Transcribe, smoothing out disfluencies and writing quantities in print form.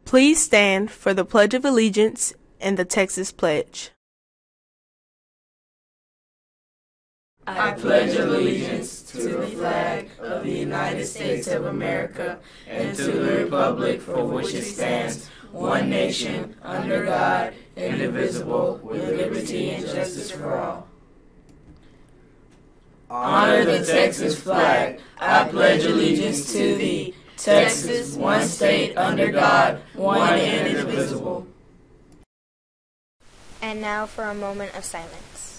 Please stand for the Pledge of Allegiance and the Texas Pledge. I pledge allegiance to the flag of the United States of America and to the republic for which it stands, one nation, under God, indivisible, with liberty and justice for all. Honor the Texas flag. I pledge allegiance to thee, Texas, one state under God, one and indivisible. And now for a moment of silence.